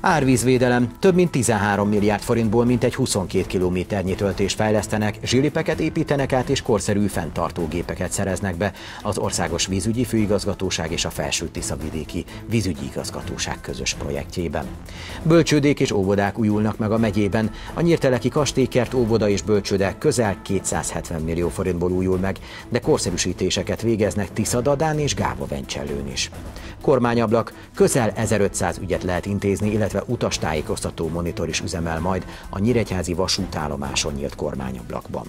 Árvízvédelem. Több mint 13 milliárd forintból mintegy 22 kilométernyi töltést fejlesztenek, zsilipeket építenek át és korszerű fenntartógépeket szereznek be az Országos Vízügyi Főigazgatóság és a Felső-Tiszavidéki Vízügyi Igazgatóság közös projektjében. Bölcsődék és óvodák újulnak meg a megyében. A nyírteleki kastélykert, óvoda és bölcsőde közel 270 millió forintból újul meg, de korszerűsítéseket végeznek Tiszadadán és Gáva-Vencsellőn is. Kormányablak. Közel 1500 ügyet lehet intézni, illetve utastájékoztató monitor is üzemel majd a nyíregyházi vasútállomáson nyílt kormányablakban.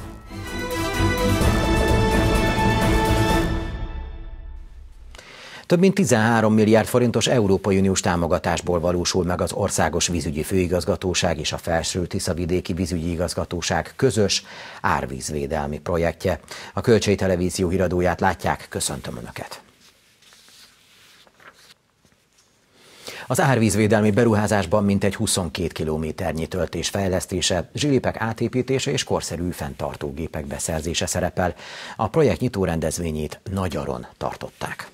Több mint 13 milliárd forintos Európai Uniós támogatásból valósul meg az Országos Vízügyi Főigazgatóság és a Felső-Tiszavidéki Vízügyi Igazgatóság közös árvízvédelmi projektje. A Kölcsei Televízió híradóját látják, köszöntöm Önöket! Az árvízvédelmi beruházásban mintegy 22 kilométernyi töltés fejlesztése, zsilipek átépítése és korszerű fenntartógépek beszerzése szerepel. A projekt nyitó rendezvényét Nagyaron tartották.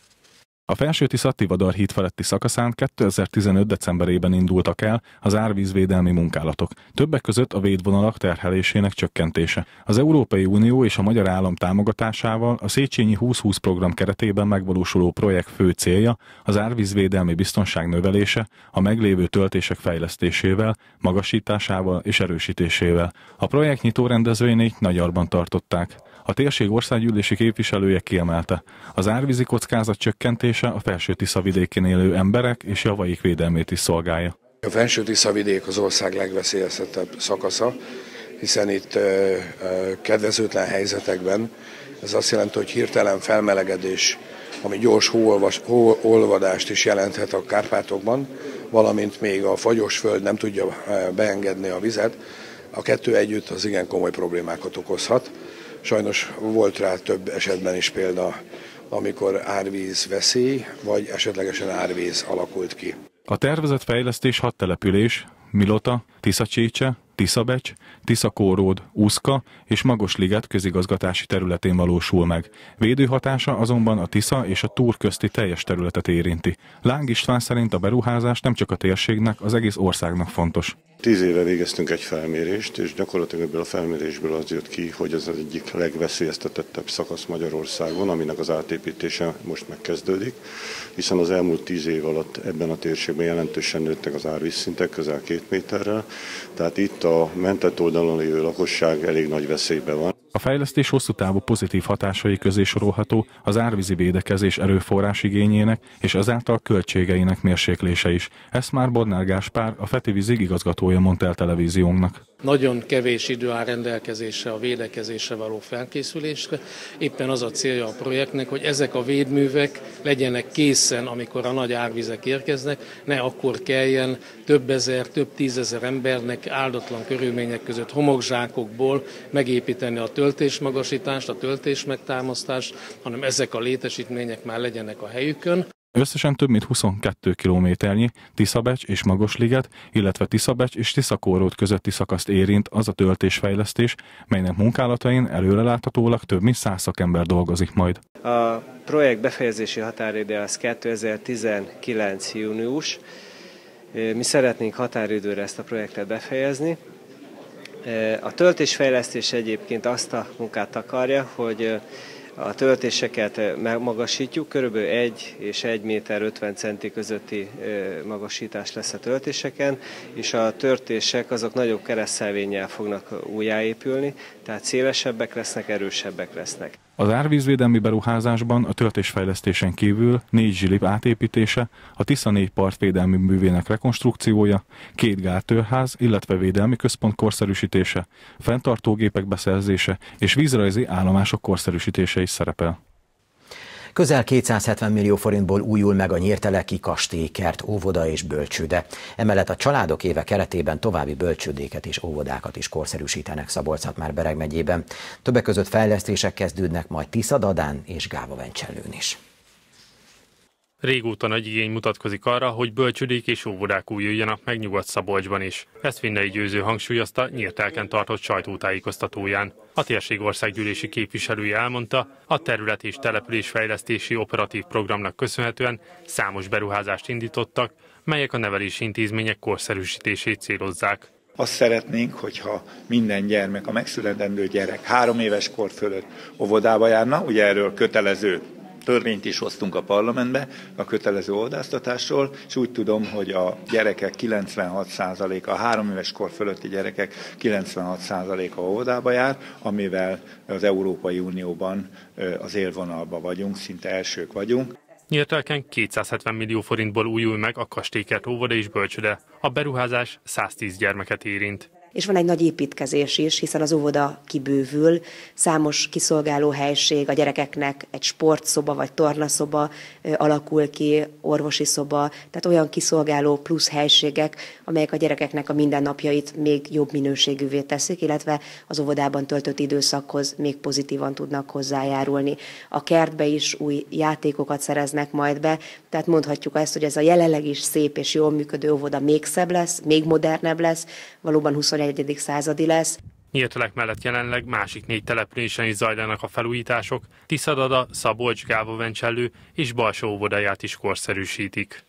A Felső-Tisza-Tivadar híd feletti szakaszán 2015. decemberében indultak el az árvízvédelmi munkálatok. Többek között a védvonalak terhelésének csökkentése. Az Európai Unió és a magyar állam támogatásával a Széchenyi 2020 program keretében megvalósuló projekt fő célja az árvízvédelmi biztonság növelése, a meglévő töltések fejlesztésével, magasításával és erősítésével. A projekt nyitó rendezvényét Nagyarban tartották. A térség országgyűlési képviselője kiemelte, az árvízi kockázat csökkentése a Felső-Tiszavidéken élő emberek és javaik védelmét is szolgálja. A Felső-Tiszavidék az ország legveszélyeztetettebb szakasza, hiszen itt kedvezőtlen helyzetekben, ez azt jelenti, hogy hirtelen felmelegedés, ami gyors hóolvadást is jelenthet a Kárpátokban, valamint még a fagyos föld nem tudja beengedni a vizet, a kettő együtt az igen komoly problémákat okozhat. Sajnos volt rá több esetben is példa, amikor árvíz veszély, vagy esetlegesen árvíz alakult ki. A tervezett fejlesztés 6 település, Milota, Tiszacsécse, Tiszabecs, Tiszakóród, Uszka és Magosliget közigazgatási területén valósul meg. Védőhatása azonban a Tisza és a Túr közti teljes területet érinti. Láng István szerint a beruházás nem csak a térségnek, az egész országnak fontos. 10 éve végeztünk egy felmérést, és gyakorlatilag ebből a felmérésből az jött ki, hogy ez az egyik legveszélyeztetettebb szakasz Magyarországon, aminek az átépítése most megkezdődik, hiszen az elmúlt 10 év alatt ebben a térségben jelentősen nőttek az árvízszintek, közel 2 méterrel, tehát itt a mentett oldalon lévő lakosság elég nagy veszélyben van. A fejlesztés hosszú távú pozitív hatásai közé sorolható az árvízi védekezés erőforrás igényének és ezáltal költségeinek mérséklése is. Ezt már Bodnár Gáspár, a Feti Vízig igazgatója mondta el televíziónknak. Nagyon kevés idő áll rendelkezésre a védekezésre való felkészülésre. Éppen az a célja a projektnek, hogy ezek a védművek legyenek készen, amikor a nagy árvizek érkeznek, ne akkor kelljen több ezer, több tízezer embernek áldatlan körülmények között homokzsákokból megépíteni a töltésmagasítást, a töltésmegtámasztást, hanem ezek a létesítmények már legyenek a helyükön. Összesen több mint 22 kilométernyi Tiszabecs és Magosliget, illetve Tiszabecs és Tiszakóród közötti szakaszt érint az a töltésfejlesztés, melynek munkálatain előreláthatólag több mint 100 szakember dolgozik majd. A projekt befejezési határideje az 2019. június. Mi szeretnénk határidőre ezt a projektet befejezni. A töltésfejlesztés egyébként azt a munkát akarja, hogy a töltéseket megmagasítjuk, körülbelül 1 és 1 méter 50 centi közötti magasítás lesz a töltéseken, és a töltések azok nagyobb keresztszelvénnyel fognak újjáépülni, tehát szélesebbek lesznek, erősebbek lesznek. Az árvízvédelmi beruházásban a töltésfejlesztésen kívül 4 zsilip átépítése, a Tisza 4 partvédelmi művének rekonstrukciója, 2 gártőrház, illetve védelmi központ korszerűsítése, fenntartógépek beszerzése és vízrajzi állomások korszerűsítése is szerepel. Közel 270 millió forintból újul meg a nyírteleki kastélykert, óvoda és bölcsőde. Emellett a Családok éve keretében további bölcsődéket és óvodákat is korszerűsítenek Szabolcs-Szatmár-Bereg megyében. Többek között fejlesztések kezdődnek majd Tiszadadán és Gáva-Vencsellőn is. Régóta nagy igény mutatkozik arra, hogy bölcsődék és óvodák újuljanak meg Nyugat-Szabolcsban is. Ezt Finnei Győző hangsúlyozta Nyírtelken tartott sajtótájékoztatóján. A térség országgyűlési képviselője elmondta, a terület és településfejlesztési operatív programnak köszönhetően számos beruházást indítottak, melyek a nevelési intézmények korszerűsítését célozzák. Azt szeretnénk, hogyha minden gyermek, a megszületendő gyerek 3 éves kor fölött óvodába járna, ugye erről kötelező törvényt is hoztunk a parlamentbe, a kötelező óvodáztatásról, és úgy tudom, hogy a gyerekek 96%-a, a 3 éves kor fölötti gyerekek 96%-a óvodába jár, amivel az Európai Unióban az élvonalban vagyunk, szinte elsők vagyunk. Nyírtelken 270 millió forintból újul meg a Kastélykert óvoda és bölcsőde. A beruházás 110 gyermeket érint. És van egy nagy építkezés is, hiszen az óvoda kibővül, számos kiszolgáló helység, a gyerekeknek egy sportszoba vagy tornaszoba alakul ki, orvosi szoba, tehát olyan kiszolgáló plusz helységek, amelyek a gyerekeknek a mindennapjait még jobb minőségűvé teszik, illetve az óvodában töltött időszakhoz még pozitívan tudnak hozzájárulni. A kertbe is új játékokat szereznek majd be, tehát mondhatjuk ezt, hogy ez a jelenleg is szép és jól működő óvoda még szebb lesz, még modernebb lesz, valóban 21. századi lesz. Nyírtelek mellett jelenleg másik 4 településen is zajlanak a felújítások, Tiszadada, Szabolcs, Gáva-Vencsellő és Balsó óvodáját is korszerűsítik.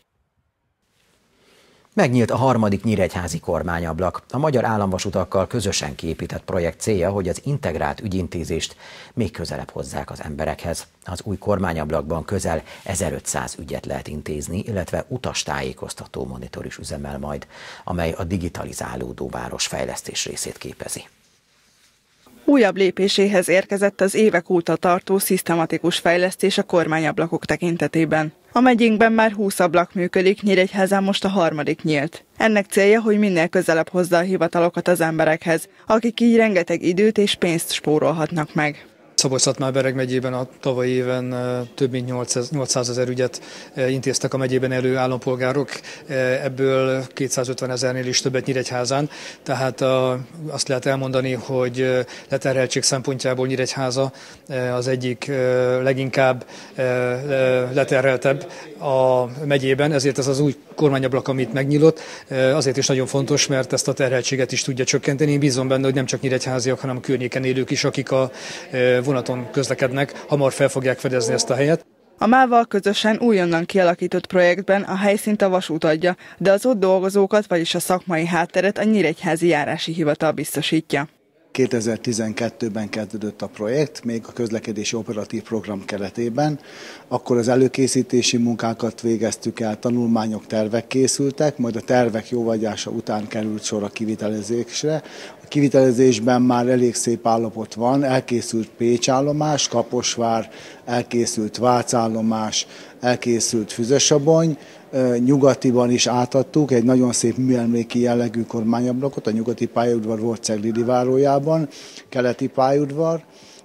Megnyílt a 3. nyíregyházi kormányablak. A Magyar Államvasutakkal közösen kiépített projekt célja, hogy az integrált ügyintézést még közelebb hozzák az emberekhez. Az új kormányablakban közel 1500 ügyet lehet intézni, illetve utastájékoztató monitor is üzemel majd, amely a digitalizálódó városfejlesztés részét képezi. Újabb lépéséhez érkezett az évek óta tartó szisztematikus fejlesztés a kormányablakok tekintetében. A megyénkben már 20 ablak működik, Nyíregyházán most a 3. nyílt. Ennek célja, hogy minél közelebb hozza a hivatalokat az emberekhez, akik így rengeteg időt és pénzt spórolhatnak meg. Szabolcs-Szatmár-Bereg megyében a tavalyi éven több mint 800 000 ügyet intéztek a megyében elő állampolgárok, ebből 250 000-nél is többet Nyíregyházán. Tehát azt lehet elmondani, hogy leterheltség szempontjából Nyíregyháza az egyik leginkább leterheltebb a megyében, ezért ez az új kormányablak, amit megnyílt, azért is nagyon fontos, mert ezt a terheltséget is tudja csökkenteni. Én bízom benne, hogy nem csak nyíregyháziak, hanem a környéken élők is, akik a vonaton közlekednek, hamar fel fogják fedezni ezt a helyet. A MÁV-val közösen újonnan kialakított projektben a helyszínt a vasút adja, de az ott dolgozókat, vagyis a szakmai hátteret a Nyíregyházi Járási Hivatal biztosítja. 2012-ben kezdődött a projekt, még a közlekedési operatív program keretében. Akkor az előkészítési munkákat végeztük el, tanulmányok, tervek készültek, majd a tervek jóvágyása után került sor a kivitelezésre. A kivitelezésben már elég szép állapot van, elkészült Pécs állomás, Kaposvár, elkészült Vác állomás, elkészült Füzesabony, Nyugatiban is átadtuk egy nagyon szép műemléki jellegű kormányablakot, a nyugati pályaudvar volt Ceglidi várójában, keleti pályaudvar.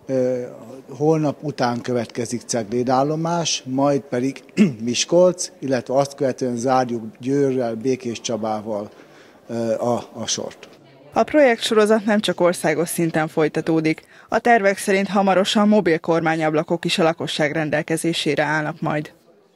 Holnap után következik Cegléd állomás, majd pedig Miskolc, illetve azt követően zárjuk Győrrel, Békéscsabával a sort. A projektsorozat nem csak országos szinten folytatódik. A tervek szerint hamarosan mobil kormányablakok is a lakosság rendelkezésére állnak majd.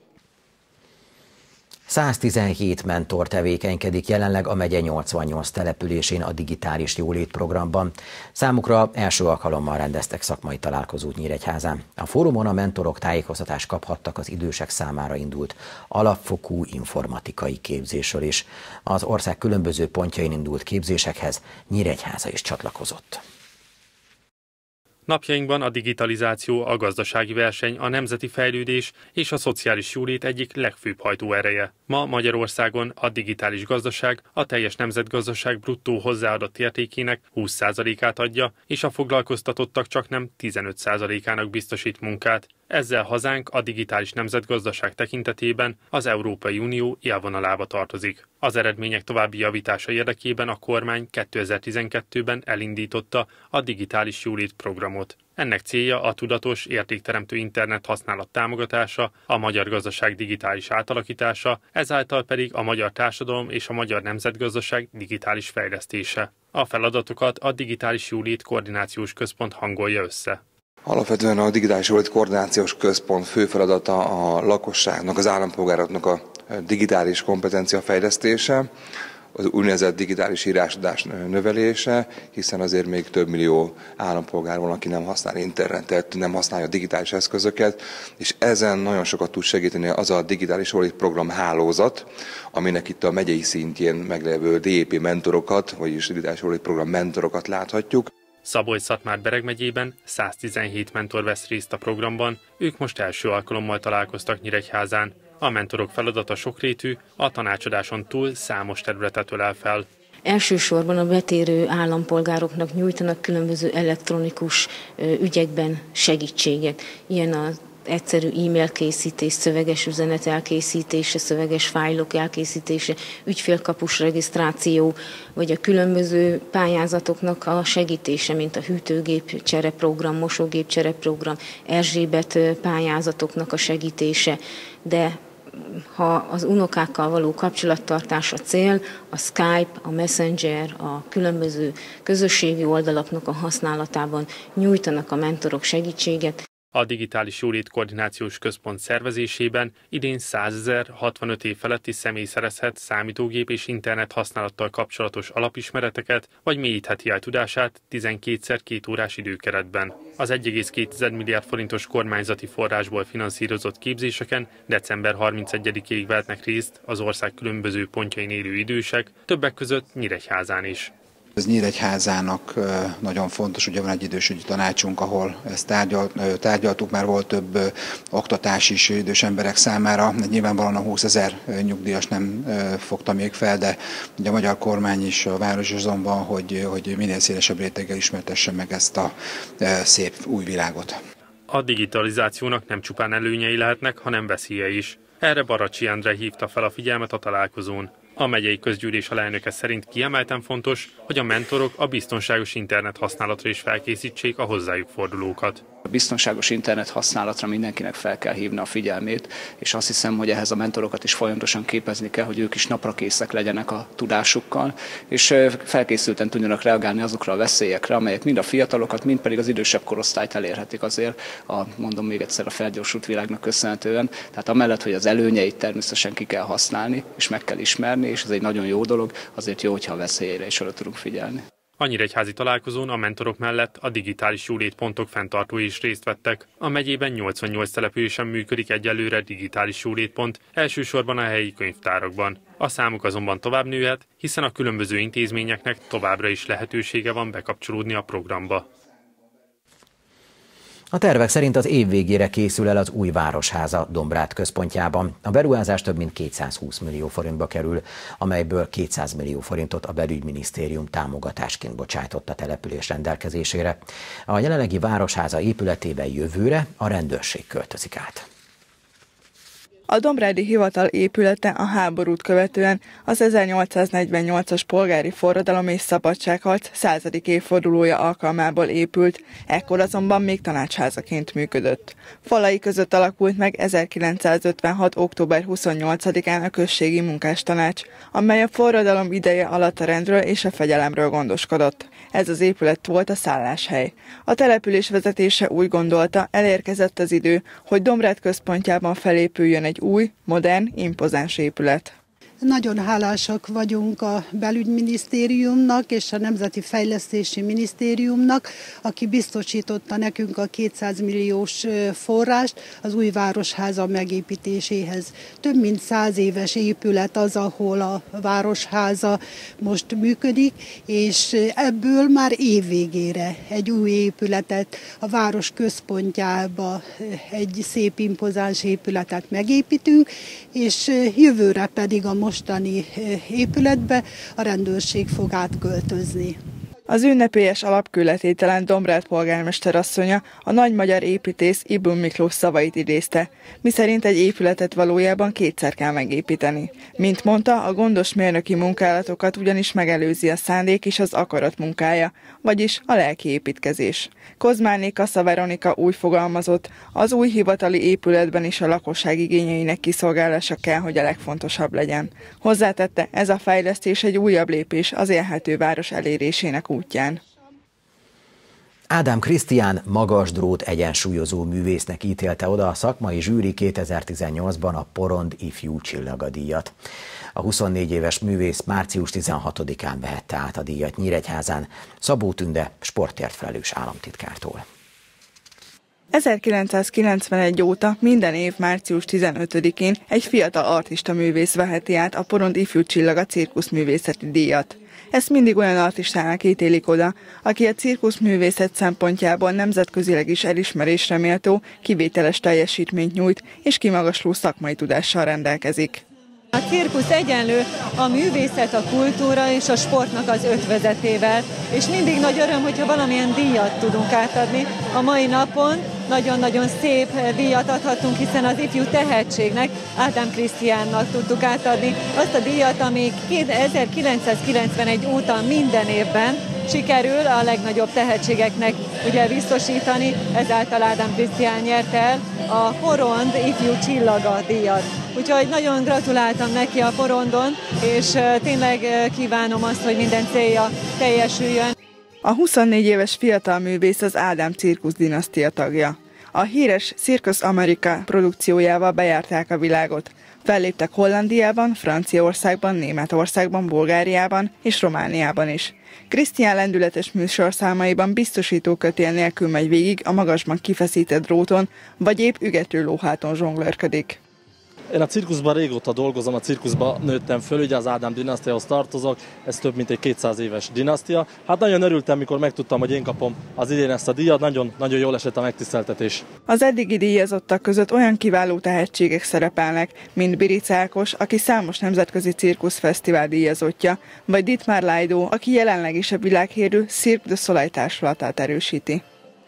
117 mentor tevékenykedik jelenleg a megye 88 településén a digitális jólét programban. Számukra első alkalommal rendeztek szakmai találkozót Nyíregyházán. A fórumon a mentorok tájékoztatást kaphattak az idősek számára indult alapfokú informatikai képzésről is. Az ország különböző pontjain indult képzésekhez Nyíregyháza is csatlakozott. Napjainkban a digitalizáció, a gazdasági verseny, a nemzeti fejlődés és a szociális jólét egyik legfőbb hajtóereje. Ma Magyarországon a digitális gazdaság a teljes nemzetgazdaság bruttó hozzáadott értékének 20%-át adja, és a foglalkoztatottak csaknem 15%-ának biztosít munkát. Ezzel hazánk a digitális nemzetgazdaság tekintetében az Európai Unió élvonalába tartozik. Az eredmények további javítása érdekében a kormány 2012-ben elindította a digitális jólét programot. Ennek célja a tudatos, értékteremtő internet használat támogatása, a magyar gazdaság digitális átalakítása, ezáltal pedig a magyar társadalom és a magyar nemzetgazdaság digitális fejlesztése. A feladatokat a Digitális Jólét Koordinációs Központ hangolja össze. Alapvetően a Digitális Jólét Koordinációs Központ fő feladata a lakosságnak, az állampolgároknak a digitális kompetencia fejlesztése, az úgynevezett digitális írás-tudás növelése, hiszen azért még több millió állampolgár van, aki nem használ internetet, nem használja a digitális eszközöket, és ezen nagyon sokat tud segíteni az a digitális jólét program hálózat, aminek itt a megyei szintjén meglevő DEP mentorokat, vagyis digitális jólét program mentorokat láthatjuk. Szabolcs-Szatmár-Bereg megyében 117 mentor vesz részt a programban, ők most első alkalommal találkoztak Nyíregyházán. A mentorok feladata sokrétű, a tanácsadáson túl számos területet ölel fel. Elsősorban a betérő állampolgároknak nyújtanak különböző elektronikus ügyekben segítséget. Ilyen az egyszerű e-mail készítés, szöveges üzenet elkészítése, szöveges fájlok elkészítése, ügyfélkapus regisztráció, vagy a különböző pályázatoknak a segítése, mint a hűtőgép csereprogram, mosógép csereprogram, Erzsébet pályázatoknak a segítése, de ha az unokákkal való kapcsolattartás a cél, a Skype, a Messenger, a különböző közösségi oldalaknak a használatában nyújtanak a mentorok segítséget. A Digitális Jólét Koordinációs Központ szervezésében idén 100 000 65 év feletti személy szerezhet számítógép és internet használattal kapcsolatos alapismereteket, vagy mélyítheti el tudását 12x2 órás időkeretben. Az 1,2 milliárd forintos kormányzati forrásból finanszírozott képzéseken december 31-ig vehetnek részt az ország különböző pontjain élő idősek, többek között Nyíregyházán is. Ez Nyíregyházának nagyon fontos, ugye van egy idősügyi tanácsunk, ahol ezt tárgyaltuk, már volt több oktatás is idős emberek számára. Nyilvánvalóan a 20 000 nyugdíjas nem fogta még fel, de ugye a magyar kormány is, a város azon van, hogy minél szélesebb réteggel ismertesse meg ezt a szép új világot. A digitalizációnak nem csupán előnyei lehetnek, hanem veszélye is. Erre Baracsi Endre hívta fel a figyelmet a találkozón. A megyei közgyűlés alelnöke szerint kiemelten fontos, hogy a mentorok a biztonságos internet használatra is felkészítsék a hozzájuk fordulókat. A biztonságos internet használatra mindenkinek fel kell hívni a figyelmét, és azt hiszem, hogy ehhez a mentorokat is folyamatosan képezni kell, hogy ők is naprakészek legyenek a tudásukkal, és felkészülten tudjanak reagálni azokra a veszélyekre, amelyek mind a fiatalokat, mind pedig az idősebb korosztályt elérhetik azért, mondom még egyszer, a felgyorsult világnak köszönhetően. Tehát amellett, hogy az előnyeit természetesen ki kell használni, és meg kell ismerni, és ez egy nagyon jó dolog, azért jó, hogyha a veszélyeire is oda tudunk figyelni. A nyíregyházi találkozón a mentorok mellett a digitális jólétpontok fenntartói is részt vettek. A megyében 88 településen működik egyelőre digitális jólétpont, elsősorban a helyi könyvtárakban. A számuk azonban tovább nőhet, hiszen a különböző intézményeknek továbbra is lehetősége van bekapcsolódni a programba. A tervek szerint az év végére készül el az új Városháza Dombrád központjában. A beruházás több mint 220 millió forintba kerül, amelyből 200 millió forintot a Belügyminisztérium támogatásként bocsájtott a település rendelkezésére. A jelenlegi Városháza épületében jövőre a rendőrség költözik át. A dombrádi hivatal épülete a háborút követően az 1848-as polgári forradalom és szabadságharc 100. évfordulója alkalmából épült, ekkor azonban még tanácsházaként működött. Falai között alakult meg 1956. október 28-án a községi munkástanács, amely a forradalom ideje alatt a rendről és a fegyelemről gondoskodott. Ez az épület volt a szálláshely. A település vezetése úgy gondolta, elérkezett az idő, hogy Dombrád központjában felépüljön egy új, modern, impozáns épület. Nagyon hálásak vagyunk a Belügyminisztériumnak és a Nemzeti Fejlesztési Minisztériumnak, aki biztosította nekünk a 200 milliós forrást az új Városháza megépítéséhez. Több mint 100 éves épület az, ahol a Városháza most működik, és ebből már évvégére egy új épületet a város központjába, egy szép impozáns épületet megépítünk, és jövőre pedig a mostani épületbe a rendőrség fog átköltözni. Az ünnepélyes alapkőletételen Dombrád polgármester asszonya a nagy magyar építész Ibl Miklós szavait idézte, miszerint egy épületet valójában kétszer kell megépíteni. Mint mondta, a gondos mérnöki munkálatokat ugyanis megelőzi a szándék és az akarat munkája, vagyis a lelki építkezés. Kozmáné Kassa Veronika úgy fogalmazott, az új hivatali épületben is a lakosság igényeinek kiszolgálása kell, hogy a legfontosabb legyen. Hozzátette, ez a fejlesztés egy újabb lépés az élhető város elérésének útján. Ádám Krisztián magas drót egyensúlyozó művésznek ítélte oda a szakmai zsűri 2018-ban a Porond ifjú csillagadíjat. A 24 éves művész március 16-án vehette át a díjat Nyíregyházán Szabó Tünde sportért felelős államtitkártól. 1991 óta minden év március 15-én egy fiatal artista művész veheti át a Porond ifjú csillaga cirkuszművészeti díjat. Ezt mindig olyan artistának ítélik oda, aki a cirkuszművészet szempontjából nemzetközileg is elismerésre méltó, kivételes teljesítményt nyújt és kimagasló szakmai tudással rendelkezik. A cirkusz egyenlő a művészet, a kultúra és a sportnak az ötvözetével, és mindig nagy öröm, hogyha valamilyen díjat tudunk átadni. A mai napon nagyon-nagyon szép díjat adhatunk, hiszen az ifjú tehetségnek, Ádám Krisztiánnak tudtuk átadni azt a díjat, ami 1991 óta minden évben sikerül a legnagyobb tehetségeknek ugye biztosítani, ezáltal Ádám Krisztián nyerte el a Porond ifjú csillaga díjat. Úgyhogy nagyon gratuláltam neki a Porondon, és tényleg kívánom azt, hogy minden célja teljesüljön. A 24 éves fiatal művész az Ádám Cirkusz dinasztia tagja. A híres Circus America produkciójával bejárták a világot. Felléptek Hollandiában, Franciaországban, Németországban, Bulgáriában és Romániában is. Krisztián lendületes műsorszámaiban biztosító kötél nélkül megy végig a magasban kifeszített dróton, vagy épp ügető lóháton zsonglőrködik. Én a cirkuszban régóta dolgozom, a cirkuszban nőttem föl, ugye az Ádám dinasztiához tartozok, ez több mint egy 200 éves dinasztia. Hát nagyon örültem, mikor megtudtam, hogy én kapom az idén ezt a díjat, nagyon jól esett a megtiszteltetés. Az eddigi díjazottak között olyan kiváló tehetségek szerepelnek, mint Biric Ákos, aki számos nemzetközi cirkuszfesztivál díjazottja, vagy Dietmar Laidó, aki jelenleg is a világhírű Cirque du Soleil társulatát erősíti.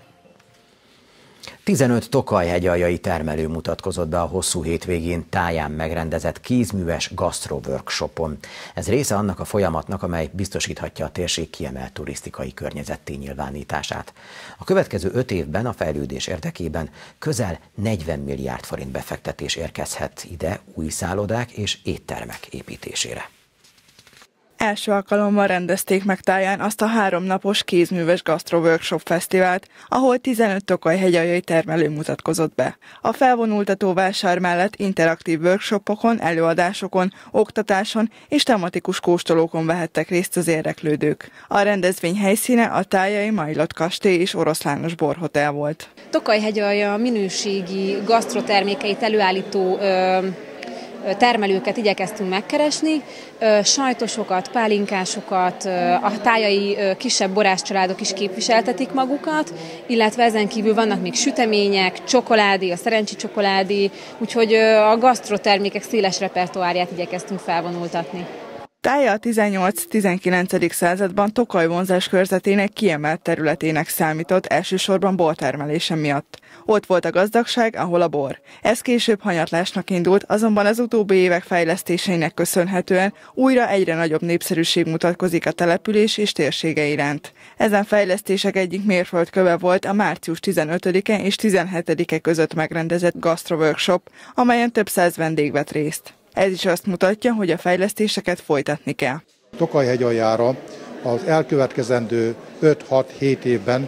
15 tokajhegyaljai termelő mutatkozott be a hosszú hétvégén Táján megrendezett kézműves gasztro-workshopon. Ez része annak a folyamatnak, amely biztosíthatja a térség kiemelt turisztikai környezetté nyilvánítását. A következő 5 évben a fejlődés érdekében közel 40 milliárd forint befektetés érkezhet ide új szállodák és éttermek építésére. Első alkalommal rendezték meg Táján azt a 3 napos kézműves gasztro-workshop fesztivált, ahol 15 tokajhegyaljai termelő mutatkozott be. A felvonultató vásár mellett interaktív workshopokon, előadásokon, oktatáson és tematikus kóstolókon vehettek részt az érdeklődők. A rendezvény helyszíne a tájai Majlott kastély és Oroszlános borhotel volt. Tokajhegyalja minőségi gasztrotermékeit előállító termelőket igyekeztünk megkeresni, sajtosokat, pálinkásokat, a tájai kisebb borászcsaládok is képviseltetik magukat, illetve ezen kívül vannak még sütemények, csokoládé, a szerencsi csokoládé, úgyhogy a gasztrotermékek széles repertoárját igyekeztünk felvonultatni. Tája a 18-19. században Tokaj vonzás körzetének kiemelt területének számított, elsősorban bortermelése miatt. Ott volt a gazdagság, ahol a bor. Ez később hanyatlásnak indult, azonban az utóbbi évek fejlesztéseinek köszönhetően újra egyre nagyobb népszerűség mutatkozik a település és térsége iránt. Ezen fejlesztések egyik mérföldköve volt a március 15-e és 17-e között megrendezett gasztro-workshop, amelyen több 100 vendég vett részt. Ez is azt mutatja, hogy a fejlesztéseket folytatni kell. Tokajhegyaljára az elkövetkezendő 5-6-7 évben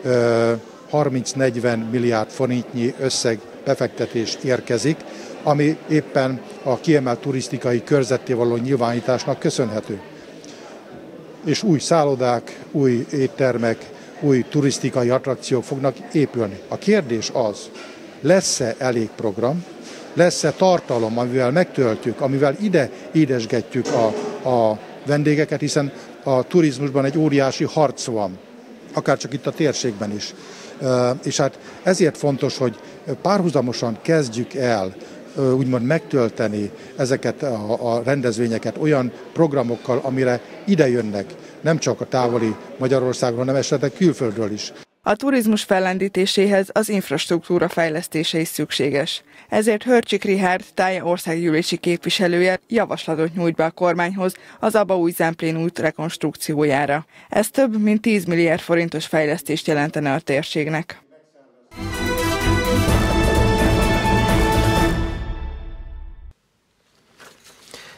30-40 milliárd forintnyi összeg befektetés érkezik, ami éppen a kiemelt turisztikai körzetté való nyilvánításnak köszönhető. És új szállodák, új éttermek, új turisztikai attrakciók fognak épülni. A kérdés az, lesz-e elég program, lesz-e tartalom, amivel megtöltjük, amivel ide édesgetjük a vendégeket, hiszen a turizmusban egy óriási harc van, akár csak itt a térségben is. És hát ezért fontos, hogy párhuzamosan kezdjük el úgymond megtölteni ezeket a rendezvényeket olyan programokkal, amire ide jönnek, nem csak a távoli Magyarországról, hanem esetleg külföldről is. A turizmus fellendítéséhez az infrastruktúra fejlesztése is szükséges. Ezért Hörcsik Richárd, Tája országgyűlési képviselője javaslatot nyújt be a kormányhoz az Aba-Újzámplén út rekonstrukciójára. Ez több mint 10 milliárd forintos fejlesztést jelentene a térségnek.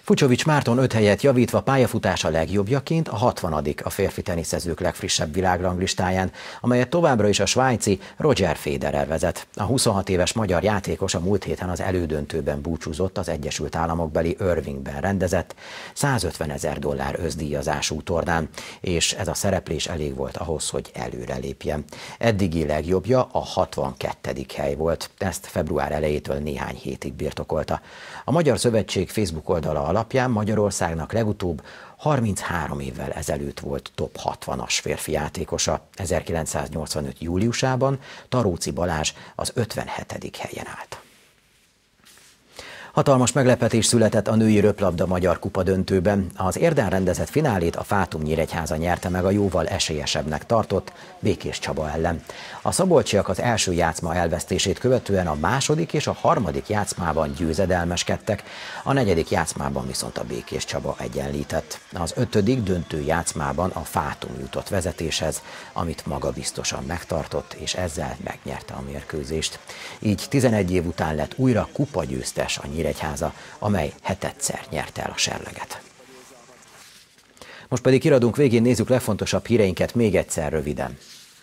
Fucsovics Márton 5 helyet javítva pályafutása legjobbjaként a 60. a férfi teniszezők legfrissebb világranglistáján, amelyet továbbra is a svájci Roger Federer vezet. A 26 éves magyar játékos a múlt héten az elődöntőben búcsúzott az Egyesült Államokbeli Irvingben rendezett $150 000 özdíjazású tornán, és ez a szereplés elég volt ahhoz, hogy előrelépjen. Eddigi legjobbja a 62. hely volt, ezt február elejétől néhány hétig birtokolta. A Magyar Szövetség Facebook oldala alapján Magyarországnak legutóbb 33 évvel ezelőtt volt top 60-as férfi játékosa. 1985. júliusában Taróci Balázs az 57. helyen állt. Hatalmas meglepetés született a női röplabda magyar kupa döntőben. Az Érdán rendezett finálét a Fátum Nyíregyháza nyerte meg a jóval esélyesebbnek tartott Békés Csaba ellen. A szabolcsiak az első játszma elvesztését követően a második és a harmadik játszmában győzedelmeskedtek, a negyedik játszmában viszont a Békés Csaba egyenlített. Az 5. döntő játszmában a Fátum jutott vezetéshez, amit magabiztosan megtartott, és ezzel megnyerte a mérkőzést. Így 11 év után lett újra kupagyőztes a Nyíregyháza, amely hetedszer nyerte el a serleget. Most pedig kiradunk végén nézzük legfontosabb híreinket még egyszer röviden.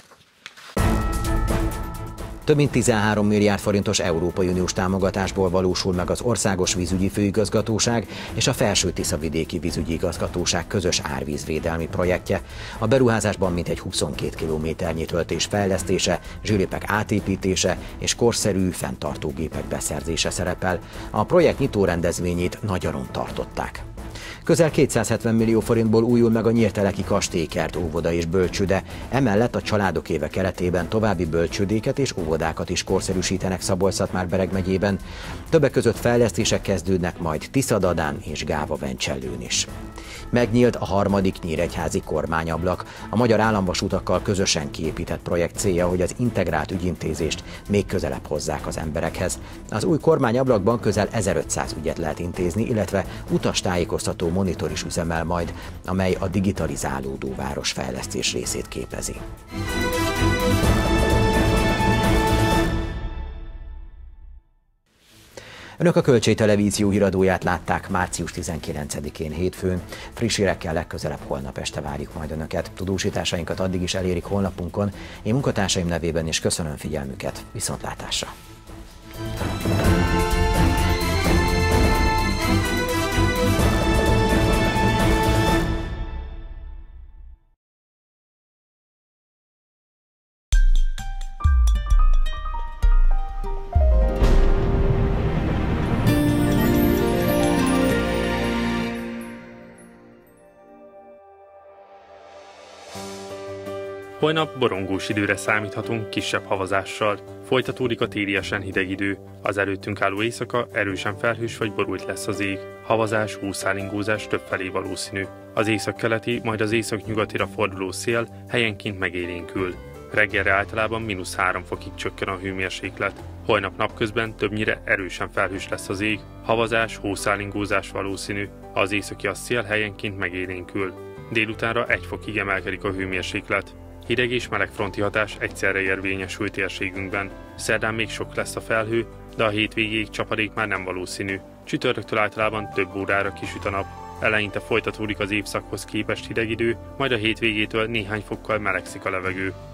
Több mint 13 milliárd forintos Európai Uniós támogatásból valósul meg az Országos Vízügyi Főigazgatóság és a Felső-Tiszavidéki Vízügyi Igazgatóság közös árvízvédelmi projektje. A beruházásban mintegy 22 kilométernyi töltés fejlesztése, zsilipek átépítése és korszerű fenntartógépek beszerzése szerepel. A projekt nyitó rendezvényét Nagyaron tartották. Közel 270 millió forintból újul meg a Nyírteleki Kastélykert óvoda és bölcsőde, emellett a Családok éve keretében további bölcsődéket és óvodákat is korszerűsítenek Szabolcs-Szatmár-Bereg megyében. Többek között fejlesztések kezdődnek majd Tiszadadán és Gáva-Vencsellőn is. Megnyílt a 3. nyíregyházi kormányablak. A Magyar Államvasútakkal közösen kiépített projekt célja, hogy az integrált ügyintézést még közelebb hozzák az emberekhez. Az új kormányablakban közel 1500 ügyet lehet intézni, illetve utastájékoztató monitor is üzemel majd, amely a digitalizálódó városfejlesztés részét képezi. Önök a Kölcsey Televízió híradóját látták március 19-én hétfőn. Friss hírekkel legközelebb holnap este várjuk majd Önöket. Tudósításainkat addig is elérik honlapunkon. Én munkatársaim nevében is köszönöm figyelmüket. Viszontlátásra! Holnap borongós időre számíthatunk kisebb havazással. Folytatódik a tériesen hideg idő. Az előttünk álló éjszaka erősen felhős vagy borult lesz az ég. Havazás, húszálingózás többfelé valószínű. Az északkeleti, majd az északnyugatira forduló szél helyenként megélénkül. Reggelre általában -3 fokig csökken a hőmérséklet. Holnap napközben többnyire erősen felhős lesz az ég. Havazás, húszálingózás valószínű. Az északi szél helyenként megélénkül. Délutánra 1 fokig emelkedik a hőmérséklet. Hideg és meleg fronti hatás egyszerre érvényesül térségünkben. Szerdán még sok lesz a felhő, de a hétvégéig csapadék már nem valószínű. Csütörtöktől általában több órára kisüt a nap. Eleinte folytatódik az évszakhoz képest hideg idő, majd a hétvégétől néhány fokkal melegszik a levegő.